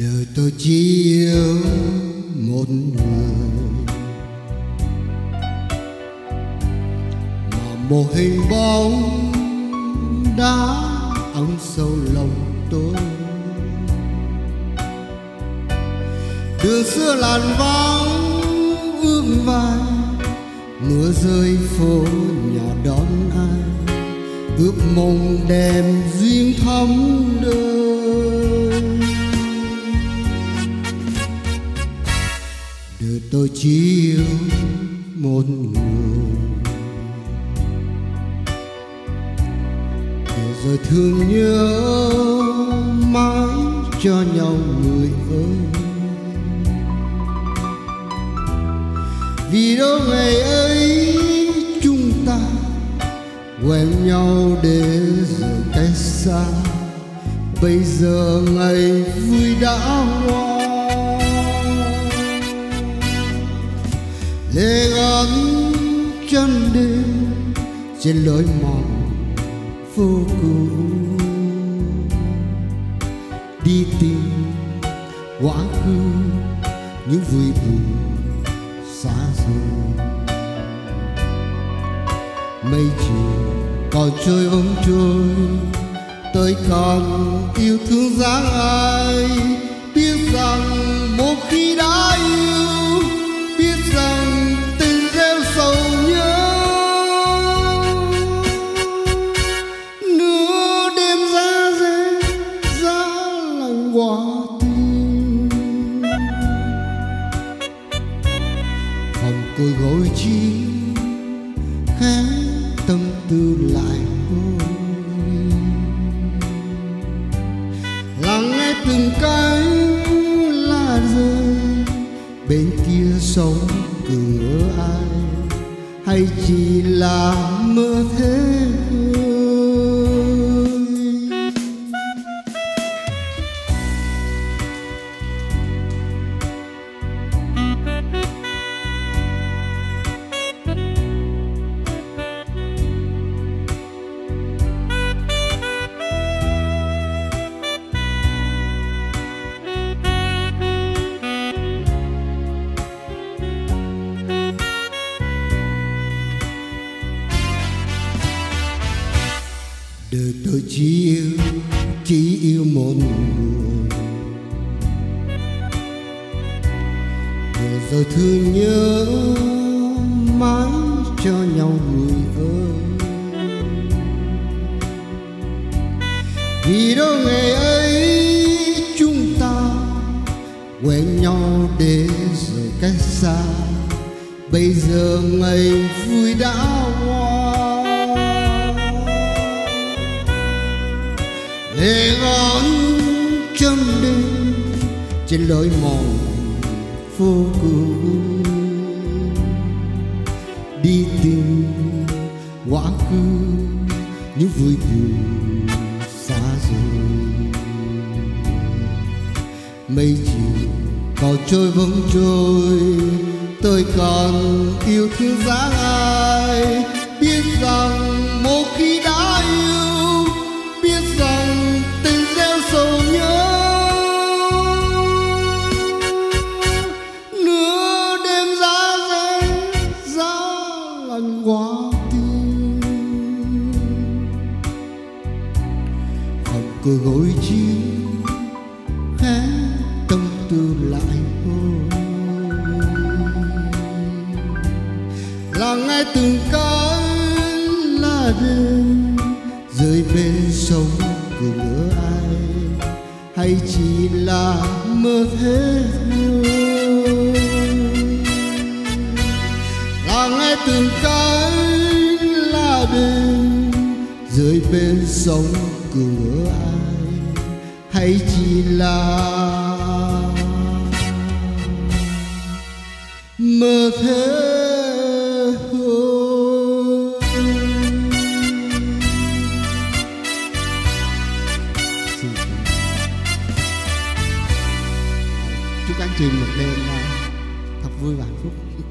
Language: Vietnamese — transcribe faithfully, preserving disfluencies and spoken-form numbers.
Đời tôi chỉ yêu một người, mà một hình bóng đã ẩn sâu lòng tôi. Đường xưa làn vắng vương vai, mưa rơi phố nhỏ đón ai, ước mong đem duyên thắm đời. Đời tôi chỉ yêu một người, để rồi thương nhớ mãi cho nhau người ơi. Vì đâu ngày ấy chúng ta quen nhau để rồi cách xa, bây giờ ngày vui đã qua. Lệ ngẩn chân đêm trên lối mòn vô cùng, đi tìm quá khứ những vui buồn xa rồi. Mây chiều còn trôi bóng trôi, tôi còn yêu thương dáng ai. Biết rằng một khi đã yêu, biết rằng tình gieo sầu nhớ. Nửa đêm giá rét giá lạnh quả tim, phòng côi gối chi khẽ tâm tư lại thôi. Lắng nghe từng cánh lá rơi, bên kia sông cứ ngỡ ai, hay chỉ là mơ thế thôi. Đời tôi chỉ yêu, chỉ yêu một người, để rồi thương nhớ mãi cho nhau người ơi. Vì đâu ngày ấy chúng ta quen nhau để rồi cách xa, bây giờ ngày vui đã qua. Lệ ngón trong đêm trên lối mòn vô cùng, đi tìm quá khứ những vui buồn xa rồi. Mây chiều còn trôi vẫn trôi, tôi còn yêu thương dáng ai. Biết rằng một khi đã yêu, biết rằng tình gieo sầu nhớ. Nửa đêm giá rét giá lạnh quả tim, phòng cửa gối chiếu khẽ tâm tư lại thôi. Lắng nghe từng cánh lá đêm rơi bên sông cứ ngỡ ai, hay chỉ là mơ thế thôi. Lắng nghe từng cánh lá đêm rơi bên sông cứ ngỡ ai, hay chỉ là mơ thế thôi. Chúc anh chị một đêm thật vui và hạnh phúc.